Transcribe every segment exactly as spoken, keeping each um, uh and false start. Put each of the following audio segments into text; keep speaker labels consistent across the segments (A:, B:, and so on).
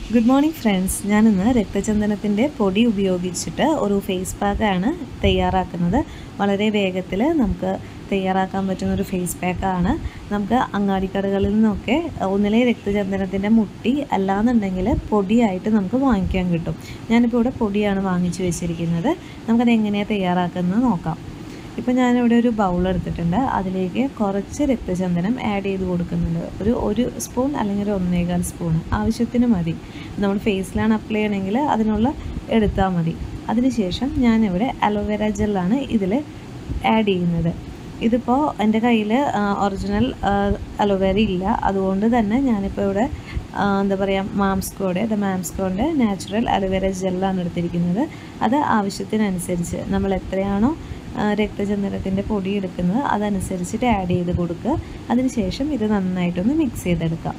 A: Good morning friends. ഞാനിന്ന് രക്തചന്ദനത്തിൻ്റെ പൊടി ഉപയോഗിച്ചിട്ട് ഒരു ഫേസ് പാക്കാണ് തയ്യാറാക്കുന്നത്. വളരെ വേഗത്തിൽ നമുക്ക് തയ്യാറാക്കാൻ പറ്റുന്നൊരു ഫേസ് പാക്കാണ്. നമുക്ക് അങ്ങാടിക്കടകളിൽ നിന്നൊക്കെ ഒന്നിലെ രക്തചന്ദനത്തിൻ്റെ മുട്ടി അല്ലാന്നുണ്ടെങ്കിൽ പൊടിയായിട്ട് നമുക്ക് വാങ്ങിക്കാൻ കിട്ടും. ഞാനിപ്പോൾ ഇവിടെ പൊടിയാണ് വാങ്ങിച്ചു വെച്ചിരിക്കുന്നത്. നമുക്കത് എങ്ങനെയാണ് തയ്യാറാക്കുന്നത് നോക്കാം. ഇപ്പോൾ ഞാനിവിടെ ഒരു ബൗൾ എടുത്തിട്ടുണ്ട്. അതിലേക്ക് കുറച്ച് രക്തചന്ദനം ആഡ് ചെയ്ത് കൊടുക്കുന്നുണ്ട്. ഒരു ഒരു സ്പൂൺ അല്ലെങ്കിൽ ഒരു ഒന്നേകാൽ സ്പൂൺ ആവശ്യത്തിന് മതി. നമ്മൾ ഫേസിലാണ് അപ്ലൈ ചെയ്യണമെങ്കിൽ അതിനുള്ള എടുത്താൽ മതി. അതിനുശേഷം ഞാനിവിടെ അലോവേര ജെല്ലാണ് ഇതിൽ ആഡ് ചെയ്യുന്നത്. ഇതിപ്പോൾ എൻ്റെ കയ്യിൽ ഒറിജിനൽ അലോവേര ഇല്ല, അതുകൊണ്ട് തന്നെ ഞാനിപ്പോൾ ഇവിടെ എന്താ പറയുക മാംസ്കോയുടെ ദ മാംസ്കോയുടെ നാച്ചുറൽ അലോവേര ജെല്ലാണ് എടുത്തിരിക്കുന്നത്. അത് ആവശ്യത്തിനനുസരിച്ച് നമ്മൾ എത്രയാണോ രക്തചന്ദനത്തിൻ്റെ പൊടി എടുക്കുന്നത് അതനുസരിച്ചിട്ട് ആഡ് ചെയ്ത് കൊടുക്കുക. അതിനുശേഷം ഇത് നന്നായിട്ടൊന്ന് മിക്സ് ചെയ്തെടുക്കാം.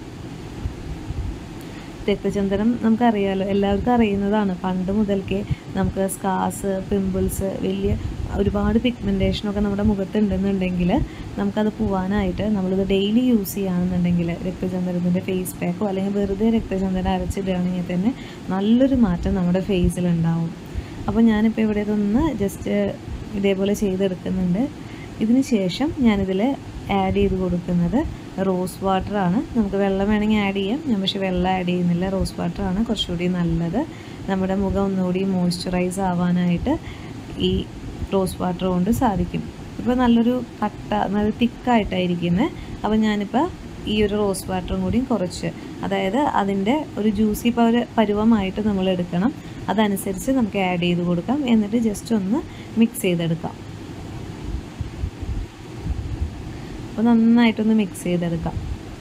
A: രക്തചന്ദനം നമുക്കറിയാമല്ലോ, എല്ലാവർക്കും അറിയുന്നതാണ്. പണ്ട് മുതൽക്കേ നമുക്ക് സ്കാർസ്, പിമ്പിൾസ്, വലിയ ഒരുപാട് പിഗ്മെൻറ്റേഷനൊക്കെ നമ്മുടെ മുഖത്തുണ്ടെന്നുണ്ടെങ്കിൽ നമുക്കത് പോവാനായിട്ട് നമ്മളിത് ഡെയിലി യൂസ് ചെയ്യുകയാണെന്നുണ്ടെങ്കിൽ രക്തചന്ദനത്തിൻ്റെ ഫേസ് പാക്കോ അല്ലെങ്കിൽ വെറുതെ രക്തചന്ദനം അരച്ചിടുകയാണെങ്കിൽ തന്നെ നല്ലൊരു മാറ്റം നമ്മുടെ ഫേസിലുണ്ടാവും. അപ്പോൾ ഞാനിപ്പോൾ ഇവിടെ ഇതൊന്ന് ജസ്റ്റ് ഇതേപോലെ ചെയ്തെടുക്കുന്നുണ്ട്. ഇതിന് ശേഷം ഞാനിതിൽ ആഡ് ചെയ്ത് കൊടുക്കുന്നത് റോസ് വാട്ടറാണ്. നമുക്ക് വെള്ളം വേണമെങ്കിൽ ആഡ് ചെയ്യാം, ഞാൻ പക്ഷേ വെള്ളം ആഡ് ചെയ്യുന്നില്ല. റോസ് വാട്ടറാണ് കുറച്ചുകൂടി നല്ലത്. നമ്മുടെ മുഖം ഒന്നുകൂടി മോയ്സ്ചറൈസ് ആവാനായിട്ട് ഈ റോസ് വാട്ടർ കൊണ്ട് സാധിക്കും. ഇപ്പോൾ നല്ലൊരു കട്ട നല്ല തിക്കായിട്ടായിരിക്കുന്നത്. അപ്പോൾ ഞാനിപ്പോൾ ഈ ഒരു റോസ് വാട്ടറും കൂടി കുറച്ച്, അതായത് അതിൻ്റെ ഒരു ജ്യൂസി പവർ പരുവമായിട്ട് നമ്മൾ എടുക്കണം. അതനുസരിച്ച് നമുക്ക് ആഡ് ചെയ്ത് കൊടുക്കാം. എന്നിട്ട് ജസ്റ്റ് ഒന്ന് മിക്സ് ചെയ്തെടുക്കാം. അപ്പോൾ നന്നായിട്ടൊന്ന് മിക്സ് ചെയ്തെടുക്കാം.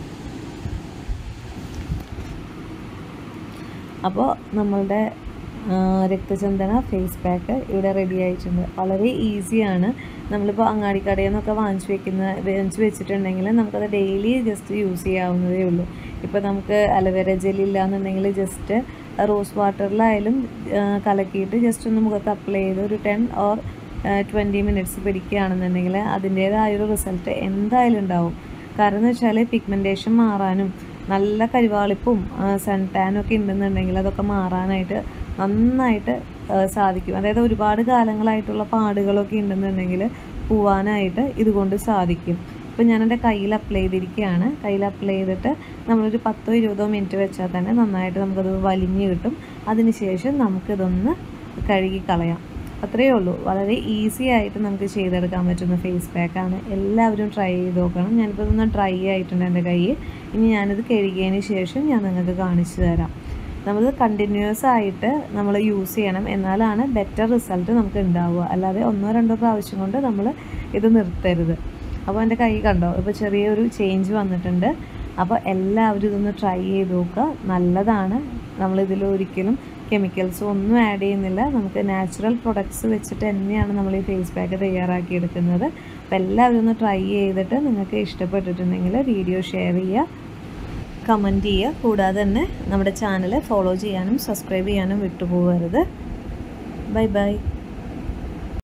A: അപ്പോൾ നമ്മളുടെ രക്തചന്ദന ഫേസ് പാക്ക് ഇവിടെ റെഡി ആയിട്ടുണ്ട്. വളരെ ഈസിയാണ്. നമ്മളിപ്പോൾ അങ്ങാടിക്കടയിൽ നിന്നൊക്കെ വാങ്ങിച്ച് വെക്കുന്ന വാങ്ങിച്ച് വെച്ചിട്ടുണ്ടെങ്കിൽ നമുക്കത് ഡെയിലി ജസ്റ്റ് യൂസ് ചെയ്യാവുന്നതേ ഉള്ളൂ. ഇപ്പോൾ നമുക്ക് അലോവേര ജെൽ ഇല്ലയെന്നുണ്ടെങ്കിൽ ജസ്റ്റ് റോസ് വാട്ടറിലായാലും കലക്കിയിട്ട് ജസ്റ്റ് ഒന്ന് മുഖത്ത് അപ്ലൈ ചെയ്ത് ഒരു ടെൻ ഓർ ട്വൻറ്റി മിനിറ്റ്സ് പിടിക്കുകയാണെന്നുണ്ടെങ്കിൽ അതിൻ്റേതായൊരു റിസൾട്ട് എന്തായാലും ഉണ്ടാവും. കാരണം എന്ന് വെച്ചാൽ പിഗ്മെൻറ്റേഷൻ മാറാനും നല്ല കരിവാളിപ്പും സൺ ടാനും ഒക്കെ ഉണ്ടെന്നുണ്ടെങ്കിൽ അതൊക്കെ മാറാനായിട്ട് നന്നായിട്ട് സാധിക്കും. അതായത് ഒരുപാട് കാലങ്ങളായിട്ടുള്ള പാടുകളൊക്കെ ഉണ്ടെന്നുണ്ടെങ്കിൽ പോവാനായിട്ട് ഇതുകൊണ്ട് സാധിക്കും. ഇപ്പോൾ ഞാനെൻ്റെ കയ്യിൽ അപ്ലൈ ചെയ്തിരിക്കുകയാണ്. കയ്യിൽ അപ്ലൈ ചെയ്തിട്ട് നമ്മളൊരു പത്തോ ഇരുപതോ മിനിറ്റ് വെച്ചാൽ തന്നെ നന്നായിട്ട് നമുക്കത് വലിഞ്ഞ് കിട്ടും. അതിനുശേഷം നമുക്കിതൊന്ന് കഴുകി കളയാം. അത്രയേ ഉള്ളൂ. വളരെ ഈസി ആയിട്ട് നമുക്ക് ചെയ്തെടുക്കാൻ പറ്റുന്ന ഫേസ് പാക്കാണ്. എല്ലാവരും ട്രൈ ചെയ്ത് നോക്കണം. ഞാനിപ്പോൾ ഇതൊന്ന് ഡ്രൈ ആയിട്ടുണ്ട് എൻ്റെ കൈ. ഇനി ഞാനിത് കഴുകിയതിന് ശേഷം ഞാൻ നിങ്ങൾക്ക് കാണിച്ചു തരാം. നമ്മൾ കണ്ടിന്യൂസ് ആയിട്ട് നമ്മൾ യൂസ് ചെയ്യണം, എന്നാലാണ് ബെറ്റർ റിസൾട്ട് നമുക്ക് ഉണ്ടാവുക. അല്ലാതെ ഒന്നോ രണ്ടോ പ്രാവശ്യം കൊണ്ട് നമ്മൾ ഇത് നിർത്തരുത്. അപ്പോൾ എൻ്റെ കൈ കണ്ടോ, ഇപ്പോൾ ചെറിയൊരു ചേഞ്ച് വന്നിട്ടുണ്ട്. അപ്പോൾ എല്ലാവരും ഇതൊന്ന് ട്രൈ ചെയ്ത് നോക്കുക. നല്ലതാണ്. നമ്മളിതിൽ ഒരിക്കലും കെമിക്കൽസും ഒന്നും ആഡ് ചെയ്യുന്നില്ല. നമുക്ക് നാച്ചുറൽ പ്രൊഡക്ട്സ് വെച്ചിട്ട് തന്നെയാണ് നമ്മൾ ഈ ഫേസ് പാക്ക് തയ്യാറാക്കിയെടുക്കുന്നത്. അപ്പോൾ എല്ലാവരും ഒന്ന് ട്രൈ ചെയ്തിട്ട് നിങ്ങൾക്ക് ഇഷ്ടപ്പെട്ടിട്ടുണ്ടെങ്കിൽ വീഡിയോ ഷെയർ ചെയ്യുക, കമൻറ്റ് ചെയ്യുക. കൂടാതെ തന്നെ നമ്മുടെ ചാനൽ ഫോളോ ചെയ്യാനും സബ്സ്ക്രൈബ് ചെയ്യാനും വിട്ടുപോകരുത്. Bye bye.